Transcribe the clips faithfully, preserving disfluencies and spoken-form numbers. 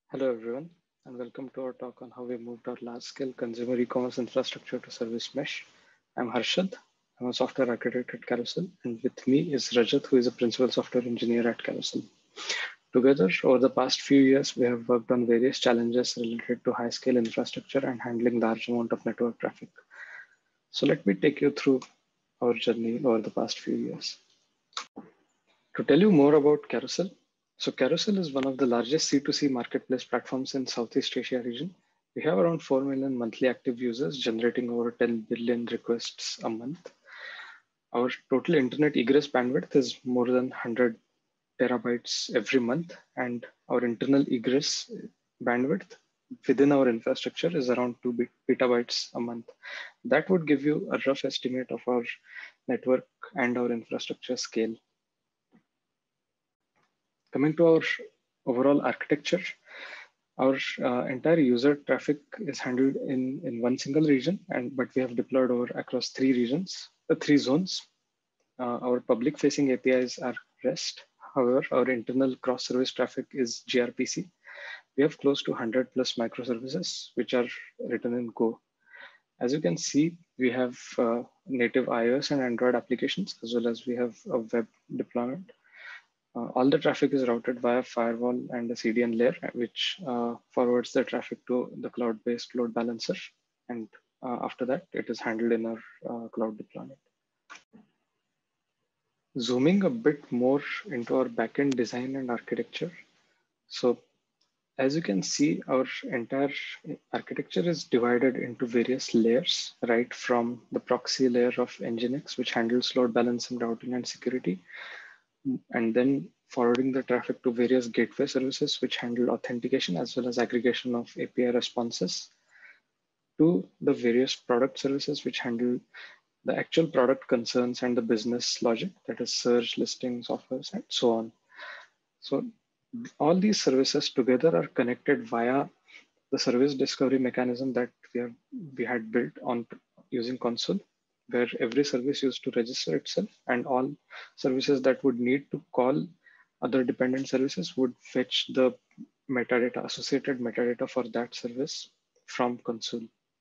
Hello everyone, and welcome to our talk on how we moved our large-scale consumer e-commerce infrastructure to service mesh. I'm Harshad. I'm a software architect at Carousel, and with me is Rajat, who is a principal software engineer at Carousel. Together, over the past few years, we have worked on various challenges related to high-scale infrastructure and handling large amount of network traffic. So let me take you through our journey over the past few years. To tell you more about Carousel, so Carousel is one of the largest C two C marketplace platforms in Southeast Asia region. We have around four million monthly active users generating over ten billion requests a month. Our total internet egress bandwidth is more than one hundred terabytes every month, and our internal egress bandwidth within our infrastructure is around two petabytes a month. That would give you a rough estimate of our network and our infrastructure scale. Coming to our overall architecture, our uh, entire user traffic is handled in, in one single region, and but we have deployed over across three regions, uh, three zones. Uh, our public facing A P Is are REST. However, our internal cross-service traffic is gRPC. We have close to one hundred plus microservices, which are written in Go. As you can see, we have uh, native iOS and Android applications, as well as we have a web deployment. Uh, all the traffic is routed via firewall and a C D N layer, which uh, forwards the traffic to the cloud-based load balancer. And uh, after that, it is handled in our uh, cloud deployment. Zooming a bit more into our backend design and architecture. So as you can see, our entire architecture is divided into various layers, right? From the proxy layer of Nginx, which handles load balancing, routing, and security, and then forwarding the traffic to various gateway services which handle authentication as well as aggregation of A P I responses, to the various product services which handle the actual product concerns and the business logic, that is search, listings, offers, and so on. So all these services together are connected via the service discovery mechanism that we have we had built on using console, where every service used to register itself, and all services that would need to call other dependent services would fetch the metadata, associated metadata for that service from console.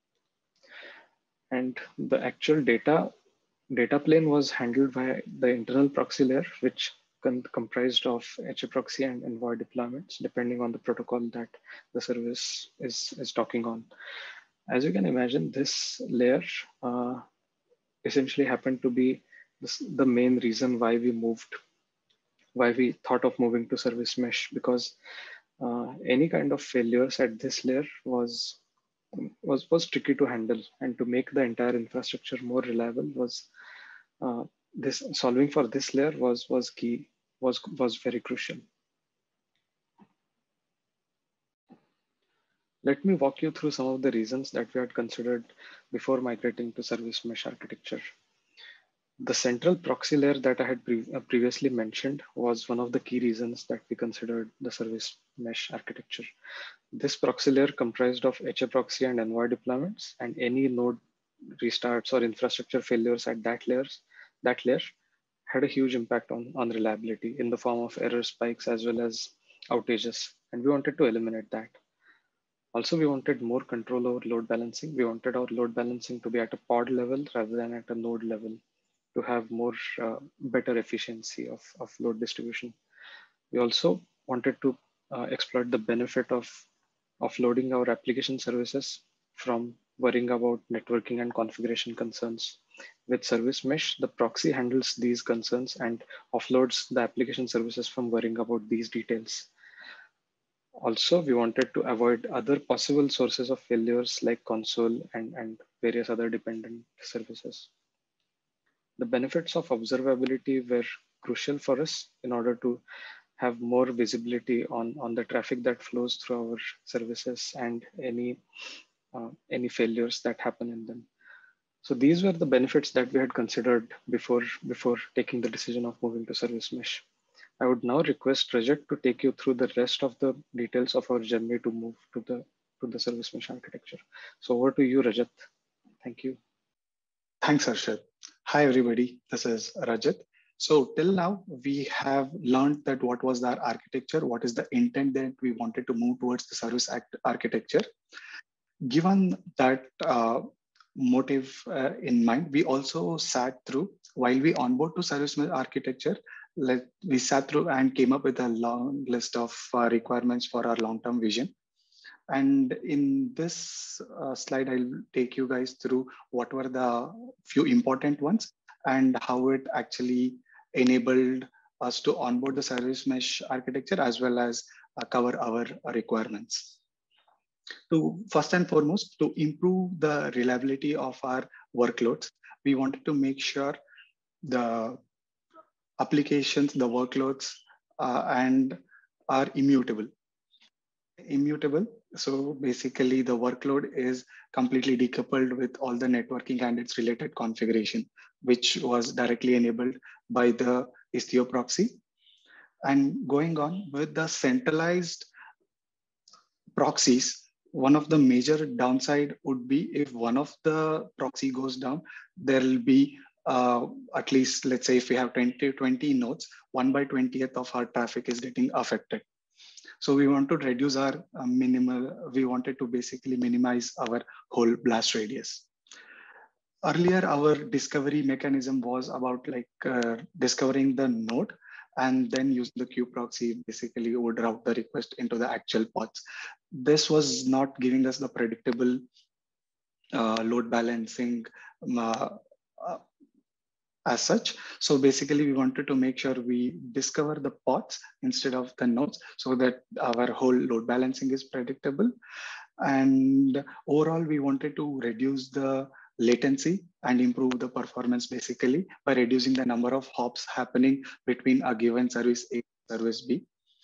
And the actual data data plane was handled by the internal proxy layer, which comprised of H A proxy and envoy deployments, depending on the protocol that the service is, is talking on. As you can imagine, this layer uh, essentially happened to be this, the main reason why we moved, why we thought of moving to service mesh, because uh, any kind of failures at this layer was, was, was tricky to handle, and to make the entire infrastructure more reliable was uh, this solving for this layer was, was key, was, was very crucial. Let me walk you through some of the reasons that we had considered before migrating to service mesh architecture. The central proxy layer that I had pre uh, previously mentioned was one of the key reasons that we considered the service mesh architecture. This proxy layer comprised of H A proxy and envoy deployments, and any node restarts or infrastructure failures at that layers, that layer had a huge impact on, on reliability in the form of error spikes as well as outages. And we wanted to eliminate that. Also, we wanted more control over load balancing. We wanted our load balancing to be at a pod level rather than at a node level, to have more uh, better efficiency of, of load distribution. We also wanted to uh, exploit the benefit of offloading our application services from worrying about networking and configuration concerns. With service mesh, the proxy handles these concerns and offloads the application services from worrying about these details. Also, we wanted to avoid other possible sources of failures like console and, and various other dependent services. The benefits of observability were crucial for us in order to have more visibility on, on the traffic that flows through our services and any, uh, any failures that happen in them. So these were the benefits that we had considered before, before taking the decision of moving to service mesh. I would now request Rajat to take you through the rest of the details of our journey to move to the, to the service mesh architecture. So over to you, Rajat. Thank you. Thanks, Harshad. Hi, everybody. This is Rajat. So till now, we have learned that what was our architecture, what is the intent that we wanted to move towards the service act architecture. Given that uh, motive uh, in mind, we also sat through, while we onboard to service mesh architecture, let, we sat through and came up with a long list of uh, requirements for our long-term vision. And in this uh, slide, I'll take you guys through what were the few important ones and how it actually enabled us to onboard the service mesh architecture as well as uh, cover our requirements. To first and foremost, to improve the reliability of our workloads, we wanted to make sure the applications, the workloads, uh, and are immutable. Immutable. So basically the workload is completely decoupled with all the networking and its related configuration, which was directly enabled by the Istio proxy. And going on with the centralized proxies, one of the major downside would be if one of the proxy goes down, there will be uh, at least, let's say if we have twenty, twenty nodes, one by twentieth of our traffic is getting affected. So we want to reduce our uh, minimal, we wanted to basically minimize our whole blast radius. Earlier, our discovery mechanism was about like uh, discovering the node and then use the queue proxy basically would route the request into the actual pods. This was not giving us the predictable uh, load balancing um, uh, uh, as such. So basically we wanted to make sure we discover the pods instead of the nodes so that our whole load balancing is predictable. And overall, we wanted to reduce the latency and improve the performance basically by reducing the number of hops happening between a given service A and service B.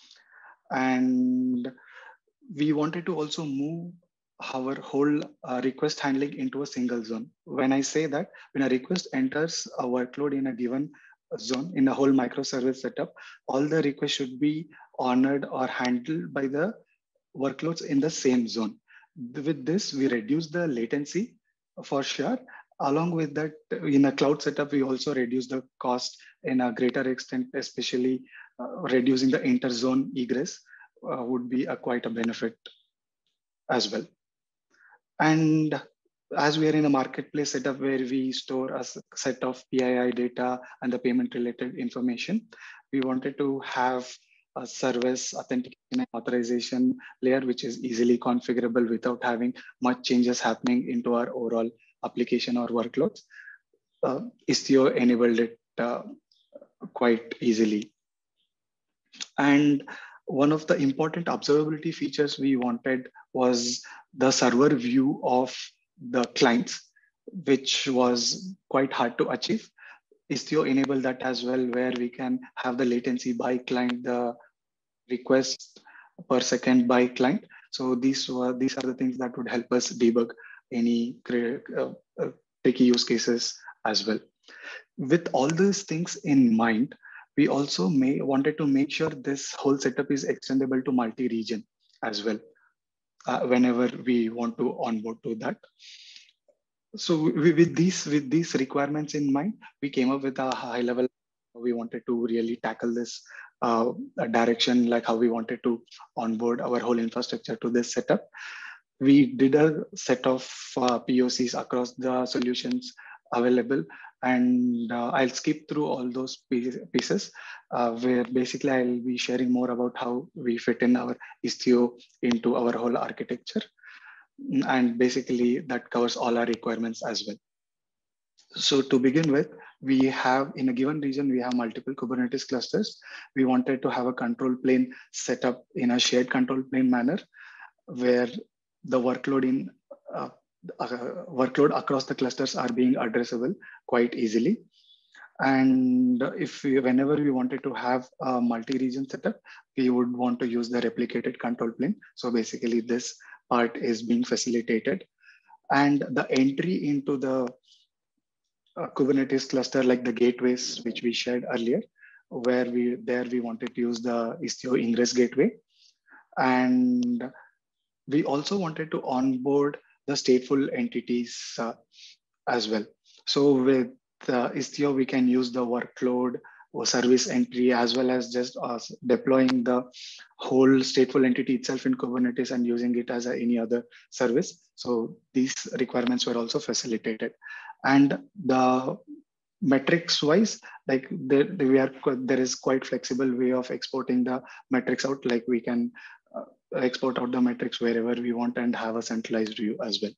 And we wanted to also move our whole uh, request handling into a single zone. When I say that, when a request enters a workload in a given zone, in a whole microservice setup, all the requests should be honored or handled by the workloads in the same zone. With this, we reduce the latency for sure. Along with that, in a cloud setup, we also reduce the cost in a greater extent, especially uh, reducing the interzone egress uh, would be a quite a benefit as well. And as we are in a marketplace setup where we store a set of P I I data and the payment related information, we wanted to have a service authentication and authorization layer, which is easily configurable without having much changes happening into our overall application or workloads. Uh, Istio enabled it uh, quite easily. And one of the important observability features we wanted was the server view of the clients, which was quite hard to achieve. Istio enabled that as well, where we can have the latency by client, the request per second by client. So these were these are the things that would help us debug any uh, uh, tricky use cases as well. With all these things in mind, we also may wanted to make sure this whole setup is extendable to multi-region as well, uh, whenever we want to onboard to that. So we, with these with these requirements in mind, we came up with a high level. We wanted to really tackle this uh, direction, like how we wanted to onboard our whole infrastructure to this setup. We did a set of uh, P O Cs across the solutions available, and uh, I'll skip through all those pieces uh, where basically I'll be sharing more about how we fit in our Istio into our whole architecture. And basically that covers all our requirements as well. So to begin with, we have in a given region, we have multiple Kubernetes clusters. We wanted to have a control plane set up in a shared control plane manner where the workload in uh, uh, workload across the clusters are being addressable quite easily. And if we, whenever we wanted to have a multi-region setup, we would want to use the replicated control plane. So basically this part is being facilitated. And the entry into the uh, Kubernetes cluster, like the gateways, which we shared earlier, where we there we wanted to use the Istio ingress gateway. And we also wanted to onboard the stateful entities uh, as well. So with uh, Istio, we can use the workload service entry, as well as just uh, deploying the whole stateful entity itself in Kubernetes and using it as a, any other service. So these requirements were also facilitated. And the metrics wise, like there, we are, there is quite flexible way of exporting the metrics out. Like we can uh, export out the metrics wherever we want and have a centralized view as well.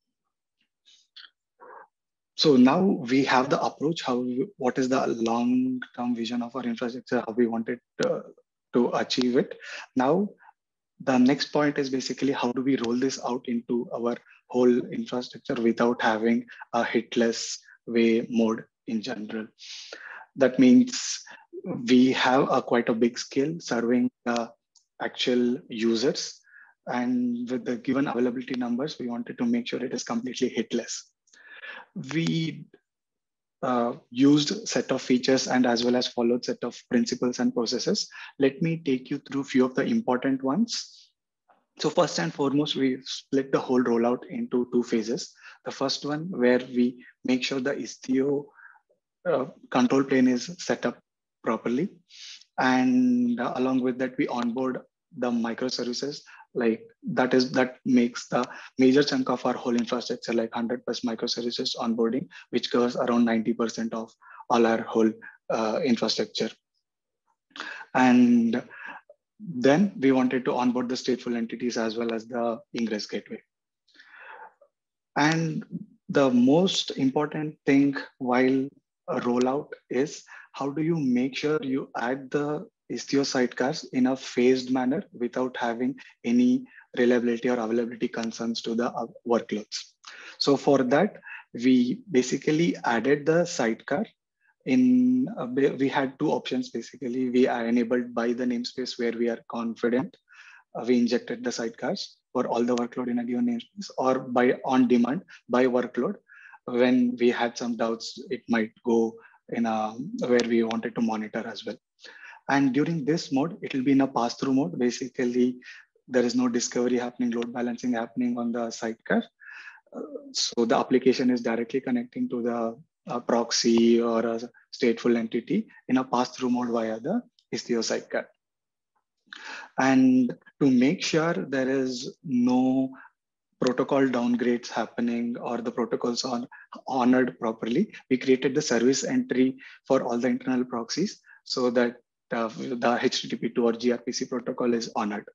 So now we have the approach, how we, what is the long-term vision of our infrastructure, how we wanted to, to achieve it. Now, the next point is basically how do we roll this out into our whole infrastructure without having a hitless way mode in general. That means we have a quite a big scale serving uh, actual users, and with the given availability numbers, we wanted to make sure it is completely hitless. We uh, used set of features and as well as followed set of principles and processes. Let me take you through a few of the important ones. So first and foremost, we split the whole rollout into two phases. The first one where we make sure the Istio uh, control plane is set up properly. And uh, along with that, we onboard the microservices. Like that is that makes the major chunk of our whole infrastructure, like one hundred plus microservices onboarding, which covers around ninety percent of all our whole uh, infrastructure. And then we wanted to onboard the stateful entities as well as the ingress gateway. And the most important thing while a rollout is how do you make sure you add the Istio sidecars in a phased manner without having any reliability or availability concerns to the workloads. So for that, we basically added the sidecar. In uh, we had two options basically. We are enabled by the namespace where we are confident. Uh, we injected the sidecars for all the workload in a given namespace, or by on demand by workload. When we had some doubts, it might go in a where we wanted to monitor as well. And during this mode, it will be in a pass-through mode. Basically, there is no discovery happening, load balancing happening on the sidecar. Uh, so the application is directly connecting to the uh, proxy or a stateful entity in a pass-through mode via the Istio sidecar. And to make sure there is no protocol downgrades happening or the protocols are honored properly, we created the service entry for all the internal proxies so that uh, the H T T P two or gRPC protocol is honored.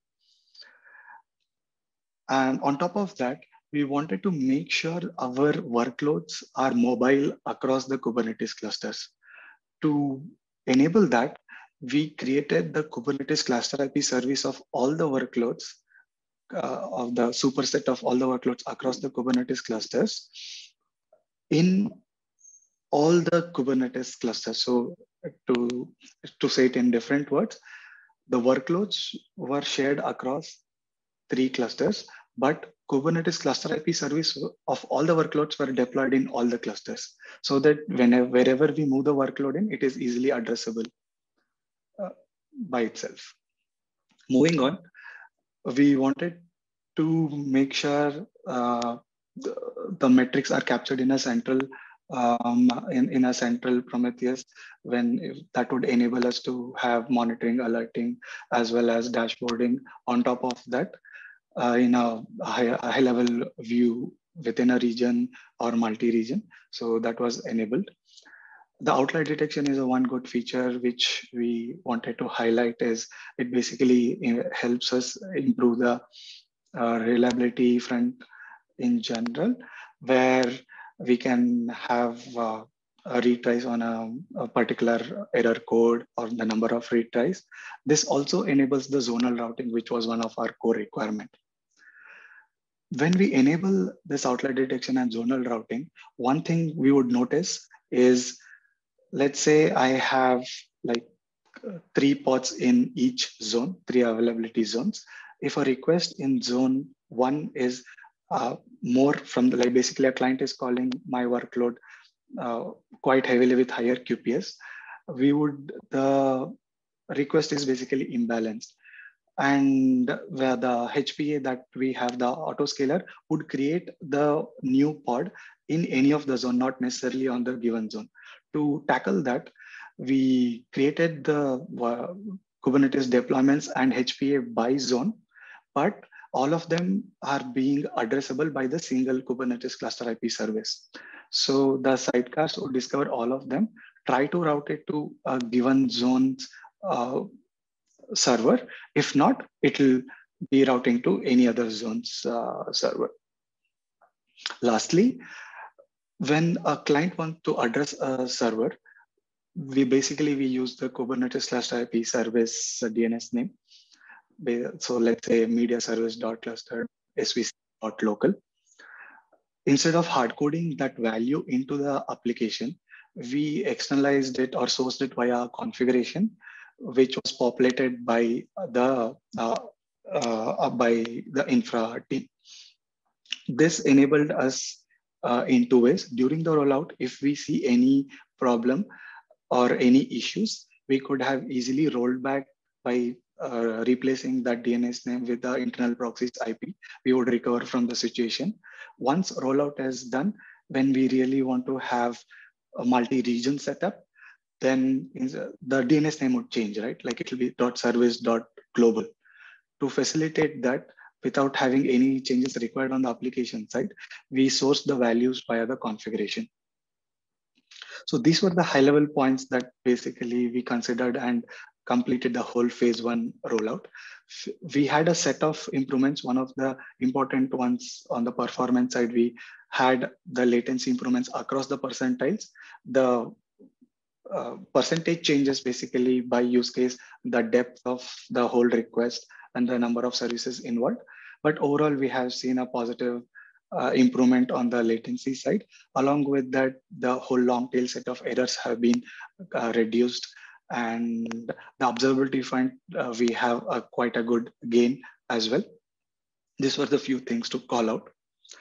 And on top of that, we wanted to make sure our workloads are mobile across the Kubernetes clusters. To enable that, we created the Kubernetes cluster I P service of all the workloads, uh, of the superset of all the workloads across the Kubernetes clusters in all the Kubernetes clusters. So to, to say it in different words, the workloads were shared across three clusters, but Kubernetes cluster I P service of all the workloads were deployed in all the clusters, so that whenever wherever we move the workload in, it is easily addressable uh, by itself. Moving on, we wanted to make sure uh, the, the metrics are captured in a central um, in, in a central Prometheus, when that would enable us to have monitoring, alerting, as well as dashboarding on top of that. Uh, in a high, a high level view within a region or multi-region. So that was enabled. The outlier detection is a one good feature which we wanted to highlight, is it basically helps us improve the uh, reliability front in general, where we can have uh, a retries on a, a particular error code or the number of retries. This also enables the zonal routing, which was one of our core requirements. When we enable this outlier detection and zonal routing, one thing we would notice is, let's say I have like three pods in each zone, three availability zones. If a request in zone one is uh, more from the, like basically a client is calling my workload uh, quite heavily with higher Q P S, we would, the request is basically imbalanced. And where the H P A that we have, the autoscaler, would create the new pod in any of the zone, not necessarily on the given zone. To tackle that, we created the uh, Kubernetes deployments and H P A by zone, but all of them are being addressable by the single Kubernetes cluster I P service. So the sidecast would discover all of them, try to route it to a given zone's uh, server. If not, it will be routing to any other zone's uh, server. Lastly, when a client wants to address a server, we basically we use the Kubernetes cluster I P service D N S name. So let's say media service dot cluster svc dot local. Instead of hard coding that value into the application, we externalized it or sourced it via configuration, which was populated by the uh, uh, by the infra team. This enabled us uh, in two ways. During the rollout, if we see any problem or any issues, we could have easily rolled back by uh, replacing that D N S name with the internal proxy's I P. We would recover from the situation. Once rollout is done, when we really want to have a multi-region setup, then the D N S name would change, right? Like it will be .service.global. To facilitate that, without having any changes required on the application side, we source the values via the configuration. So these were the high level points that basically we considered and completed the whole phase one rollout. We had a set of improvements. One of the important ones on the performance side, we had the latency improvements across the percentiles. The uh, percentage changes basically by use case, the depth of the whole request and the number of services involved. But overall, we have seen a positive uh, improvement on the latency side. Along with that, the whole long tail set of errors have been uh, reduced. And the observability front, uh, we have a, quite a good gain as well. These were the few things to call out.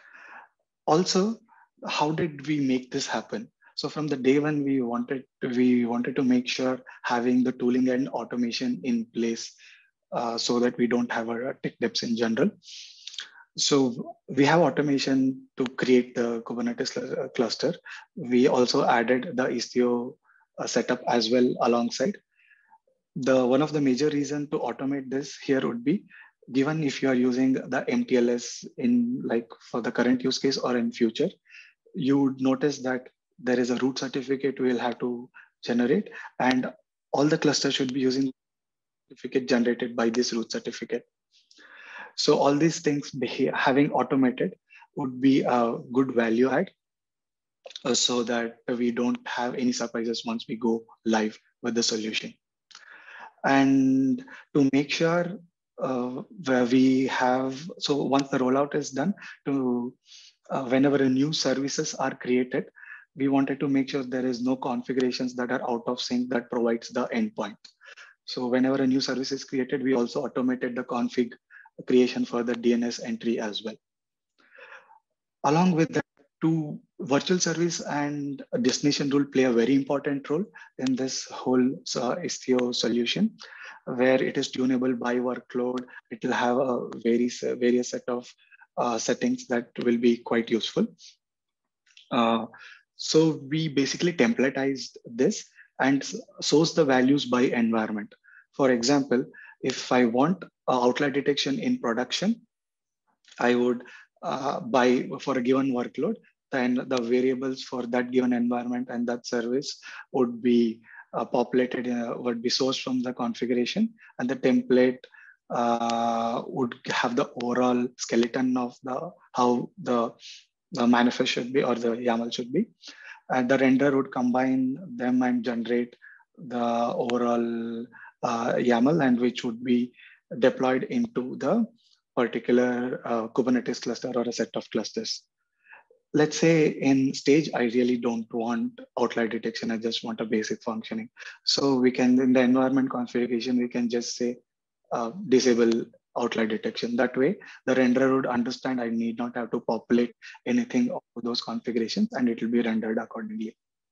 Also, how did we make this happen? So from the day when we wanted to, we wanted to make sure having the tooling and automation in place uh, so that we don't have our tech debts in general. So we have automation to create the Kubernetes cluster. We also added the Istio uh, setup as well alongside. The one of the major reasons to automate this here would be, given if you are using the M T L S in like for the current use case or in future, you would notice that there is a root certificate we'll have to generate, and all the clusters should be using certificate generated by this root certificate. So all these things having automated would be a good value add uh, so that we don't have any surprises once we go live with the solution. And to make sure uh, where we have, so once the rollout is done, to uh, whenever a new services are created, we wanted to make sure there is no configurations that are out of sync that provides the endpoint. So whenever a new service is created, we also automated the config creation for the D N S entry as well. Along with that, two virtual service and a destination rule play a very important role in this whole uh, Istio solution, where it is tunable by workload. It will have a various, various set of uh, settings that will be quite useful. Uh, so we basically templatized this and source the values by environment. For example, if I want uh, outlier detection in production, I would uh, buy for a given workload, then the variables for that given environment and that service would be uh, populated, uh, would be sourced from the configuration, and the template uh, would have the overall skeleton of the how the, the manifest should be or the YAML should be. And the render would combine them and generate the overall uh, YAML, and which would be deployed into the particular uh, Kubernetes cluster or a set of clusters. Let's say in stage, I really don't want outlier detection. I just want a basic functioning. So we can, in the environment configuration, we can just say uh, disable outlier detection. That way, the renderer would understand I need not have to populate anything of those configurations, and it will be rendered accordingly.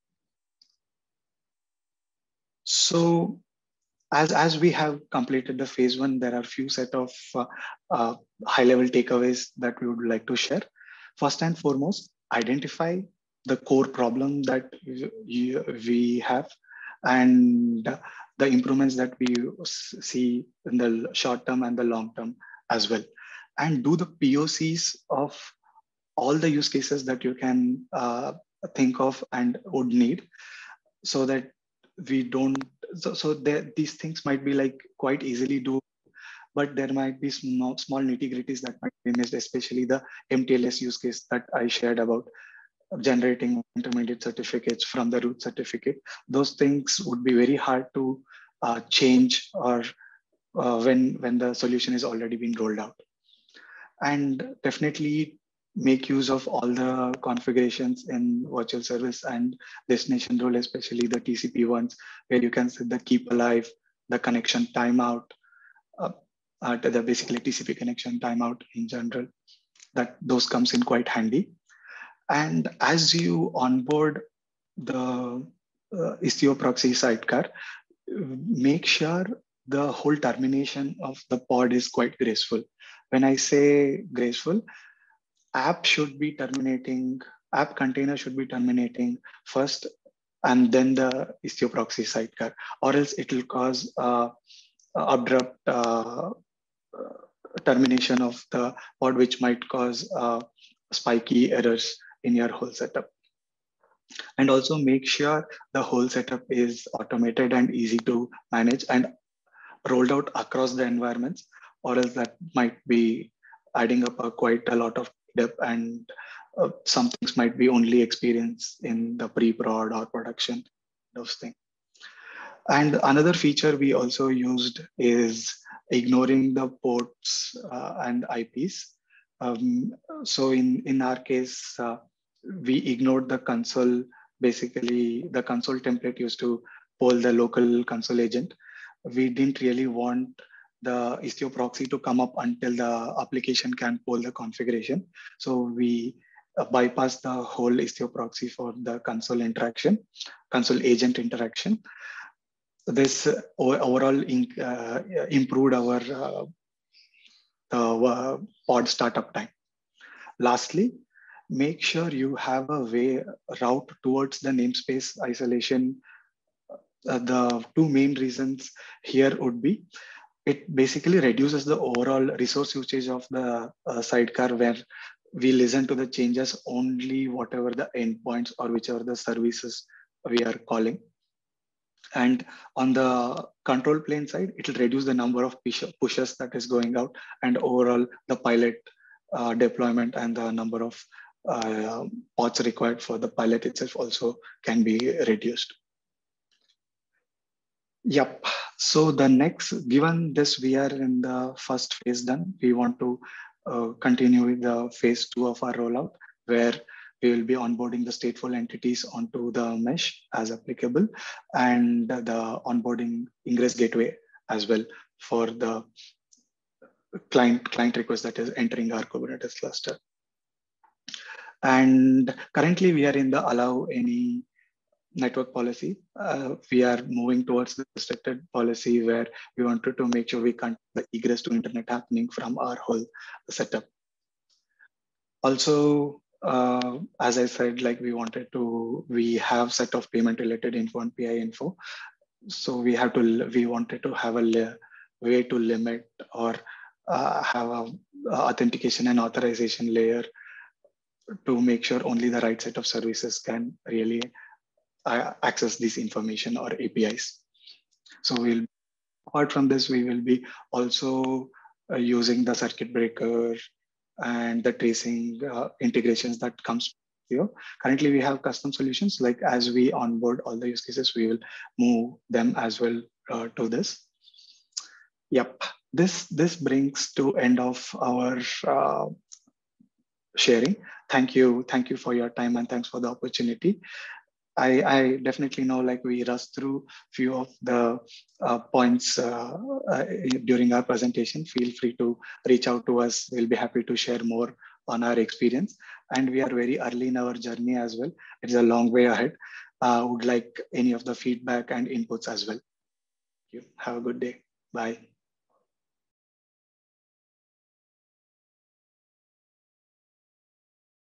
So As, as we have completed the phase one, there are a few set of uh, uh, high-level takeaways that we would like to share. First and foremost, identify the core problem that we have. and the improvements that we see in the short term and the long term as well. And do the P O Cs of all the use cases that you can uh, think of and would need, so that we don't, so, so there, these things might be like quite easily do, but there might be small, small nitty-gritties that might be missed, especially the M T L S use case that I shared about generating intermediate certificates from the root certificate. Those things would be very hard to uh, change or uh, when, when the solution is already been rolled out. And definitely make use of all the configurations in virtual service and destination role, especially the T C P ones, where you can set the keep alive, the connection timeout, uh, uh, the basically T C P connection timeout in general. That those comes in quite handy. And as you onboard the uh, Istio proxy sidecar, make sure the whole termination of the pod is quite graceful. When I say graceful, app should be terminating, app container should be terminating first, and then the Istio proxy sidecar, or else it will cause uh, abrupt uh, termination of the pod, which might cause uh, spiky errors in your whole setup. And also make sure the whole setup is automated and easy to manage and rolled out across the environments, or else that might be adding up a quite a lot of depth, and uh, some things might be only experienced in the pre-prod or production, those things. And another feature we also used is ignoring the ports uh, and I Ps. Um, so in, in our case, uh, we ignored the console, basically the console template used to poll the local console agent. We didn't really want the Istio proxy to come up until the application can poll the configuration. So we uh, bypass the whole Istio proxy for the console interaction, console agent interaction. This uh, overall in, uh, improved our uh, uh, pod startup time. Lastly, make sure you have a way route towards the namespace isolation. Uh, the two main reasons here would be, it basically reduces the overall resource usage of the uh, sidecar, where we listen to the changes only whatever the endpoints or whichever the services we are calling. And on the control plane side, it will reduce the number of pushes that is going out, and overall the pilot uh, deployment and the number of uh, pods required for the pilot itself also can be reduced. Yep. So the next, given this, we are in the first phase done, we want to uh, continue with the phase two of our rollout, where we will be onboarding the stateful entities onto the mesh as applicable, and the onboarding ingress gateway as well for the client, client request that is entering our Kubernetes cluster. And currently we are in the allow any network policy. Uh, we are moving towards the restricted policy, where we wanted to make sure we can't the egress to internet happening from our whole setup. Also, uh, as I said, like we wanted to, we have set of payment related info and P I info. So we have to, we wanted to have a way to limit or uh, have a, a authentication and authorization layer to make sure only the right set of services can really uh, access this information or A P Is. So we'll, apart from this, we will be also uh, using the circuit breaker and the tracing uh, integrations that comes here. Currently, we have custom solutions. Like as we onboard all the use cases, we will move them as well uh, to this. Yep, this this brings to end of our uh, sharing. Thank you, thank you for your time, and thanks for the opportunity. I, I definitely know, like we rushed through few of the uh, points uh, uh, during our presentation. Feel free to reach out to us. We'll be happy to share more on our experience. And we are very early in our journey as well. It's a long way ahead. Uh, would like any of the feedback and inputs as well. Thank you. Have a good day. Bye.